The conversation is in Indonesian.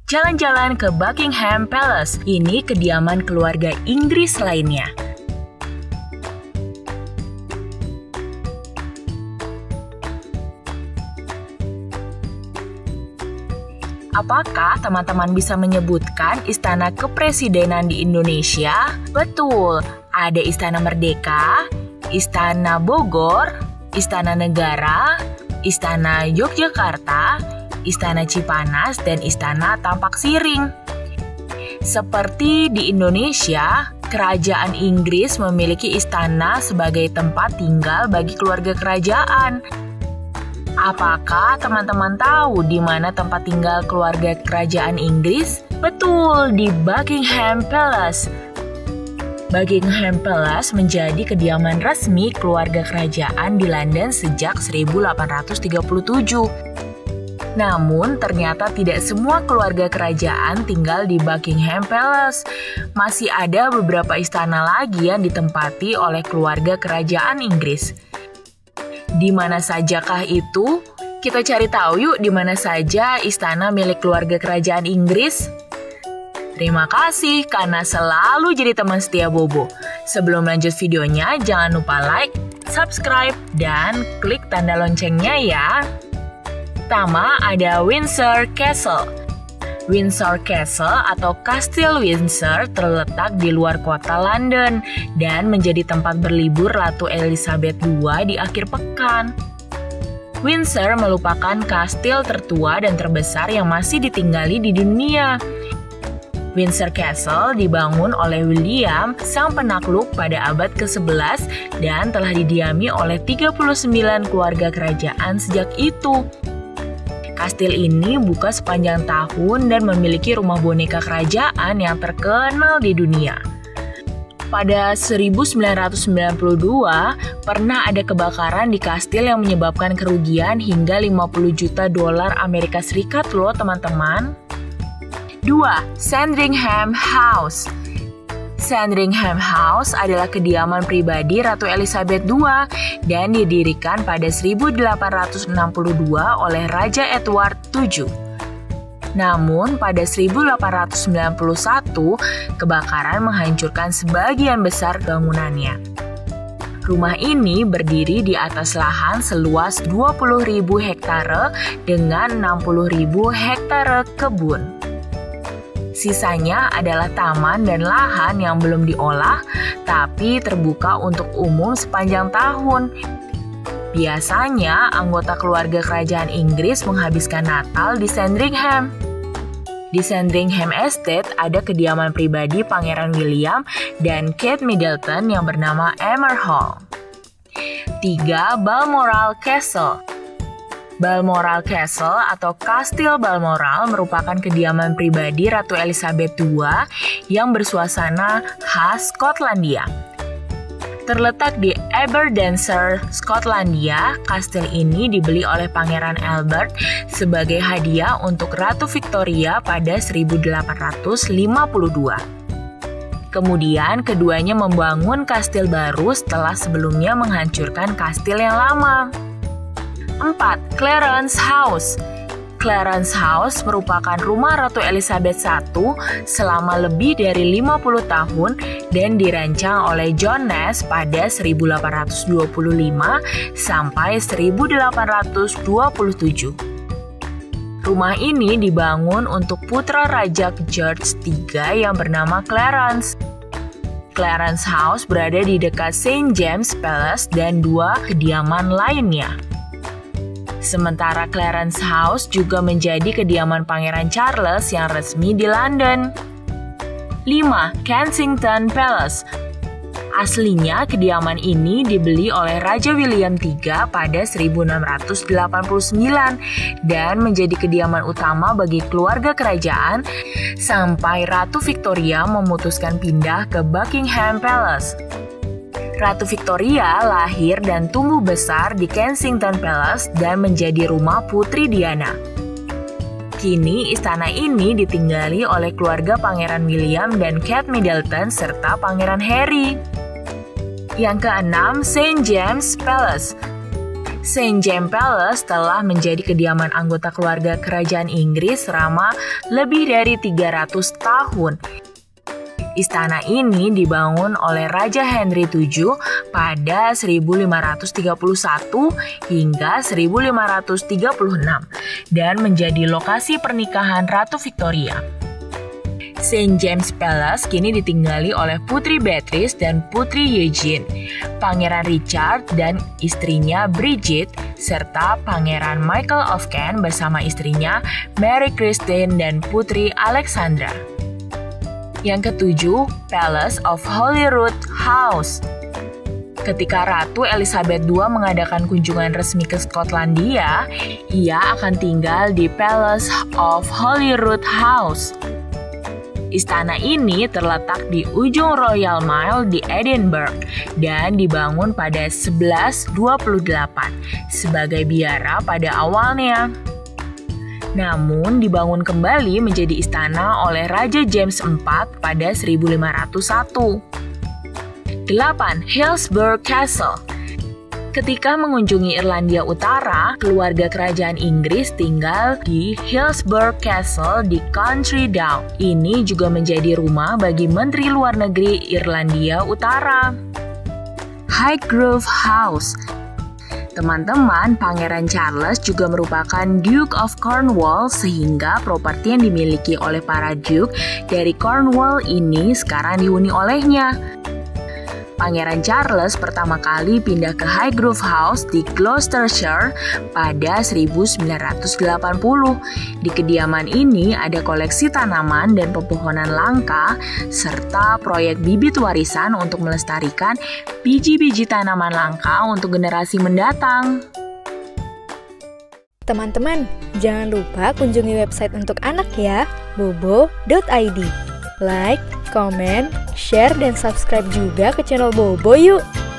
Jalan-jalan ke Buckingham Palace, ini kediaman keluarga Inggris lainnya. Apakah teman-teman bisa menyebutkan istana kepresidenan di Indonesia? Betul, ada Istana Merdeka, Istana Bogor, Istana Negara, Istana Yogyakarta, Istana Cipanas, dan Istana Tampak Siring. Seperti di Indonesia, Kerajaan Inggris memiliki istana sebagai tempat tinggal bagi keluarga kerajaan. Apakah teman-teman tahu di mana tempat tinggal keluarga kerajaan Inggris? Betul, di Buckingham Palace. Buckingham Palace menjadi kediaman resmi keluarga kerajaan di London sejak 1837. Namun, ternyata tidak semua keluarga kerajaan tinggal di Buckingham Palace. Masih ada beberapa istana lagi yang ditempati oleh keluarga kerajaan Inggris. Di mana sajakah itu? Kita cari tahu yuk di mana saja istana milik keluarga kerajaan Inggris. Terima kasih karena selalu jadi teman setia Bobo. Sebelum lanjut videonya, jangan lupa like, subscribe, dan klik tanda loncengnya ya. Pertama ada Windsor Castle. Windsor Castle atau Kastil Windsor terletak di luar kota London dan menjadi tempat berlibur Ratu Elizabeth II di akhir pekan. Windsor merupakan kastil tertua dan terbesar yang masih ditinggali di dunia. Windsor Castle dibangun oleh William, sang penakluk pada abad ke-11 dan telah didiami oleh 39 keluarga kerajaan sejak itu. Kastil ini buka sepanjang tahun dan memiliki rumah boneka kerajaan yang terkenal di dunia. Pada 1992, pernah ada kebakaran di kastil yang menyebabkan kerugian hingga 50 juta dolar Amerika Serikat loh teman-teman. 2. Sandringham House. Sandringham House adalah kediaman pribadi Ratu Elizabeth II dan didirikan pada 1862 oleh Raja Edward VII. Namun, pada 1891, kebakaran menghancurkan sebagian besar bangunannya. Rumah ini berdiri di atas lahan seluas 20.000 hektare dengan 60.000 hektare kebun. Sisanya adalah taman dan lahan yang belum diolah, tapi terbuka untuk umum sepanjang tahun. Biasanya, anggota keluarga kerajaan Inggris menghabiskan Natal di Sandringham. Di Sandringham Estate ada kediaman pribadi Pangeran William dan Kate Middleton yang bernama Emer Hall. 3. Balmoral Castle. Balmoral Castle atau Kastil Balmoral merupakan kediaman pribadi Ratu Elizabeth II yang bersuasana khas Skotlandia. Terletak di Aberdeenshire, Skotlandia, kastil ini dibeli oleh Pangeran Albert sebagai hadiah untuk Ratu Victoria pada 1852. Kemudian keduanya membangun kastil baru setelah sebelumnya menghancurkan kastil yang lama. 4. Clarence House. Clarence House merupakan rumah Ratu Elizabeth I selama lebih dari 50 tahun dan dirancang oleh John Nash pada 1825 sampai 1827. Rumah ini dibangun untuk putra Raja George III yang bernama Clarence. Clarence House berada di dekat St. James Palace dan 2 kediaman lainnya. Sementara Clarence House juga menjadi kediaman Pangeran Charles yang resmi di London. 5. Kensington Palace. Aslinya kediaman ini dibeli oleh Raja William III pada 1689 dan menjadi kediaman utama bagi keluarga kerajaan sampai Ratu Victoria memutuskan pindah ke Buckingham Palace. Ratu Victoria lahir dan tumbuh besar di Kensington Palace dan menjadi rumah Putri Diana. Kini istana ini ditinggali oleh keluarga Pangeran William dan Kate Middleton serta Pangeran Harry. Yang keenam, St. James Palace. St. James Palace telah menjadi kediaman anggota keluarga kerajaan Inggris selama lebih dari 300 tahun. Istana ini dibangun oleh Raja Henry VII pada 1531 hingga 1536 dan menjadi lokasi pernikahan Ratu Victoria. St. James Palace kini ditinggali oleh Putri Beatrice dan Putri Eugene, Pangeran Richard dan istrinya Bridget, serta Pangeran Michael of Kent bersama istrinya Mary Christine dan Putri Alexandra. Yang ketujuh, Palace of Holyrood House. Ketika Ratu Elizabeth II mengadakan kunjungan resmi ke Skotlandia, ia akan tinggal di Palace of Holyrood House. Istana ini terletak di ujung Royal Mile di Edinburgh dan dibangun pada 1128 sebagai biara pada awalnya. Namun dibangun kembali menjadi istana oleh Raja James IV pada 1501. 8. Hillsborough Castle. Ketika mengunjungi Irlandia Utara, keluarga kerajaan Inggris tinggal di Hillsborough Castle di County Down. Ini juga menjadi rumah bagi Menteri Luar Negeri Irlandia Utara. Highgrove House. Teman-teman, Pangeran Charles juga merupakan Duke of Cornwall sehingga properti yang dimiliki oleh para Duke dari Cornwall ini sekarang dihuni olehnya. Pangeran Charles pertama kali pindah ke Highgrove House di Gloucestershire pada 1980. Di kediaman ini ada koleksi tanaman dan pepohonan langka serta proyek bibit warisan untuk melestarikan biji-biji tanaman langka untuk generasi mendatang. Teman-teman, jangan lupa kunjungi website untuk anak ya, bobo.id. Like, komen, share, dan subscribe juga ke channel Bobo yuk!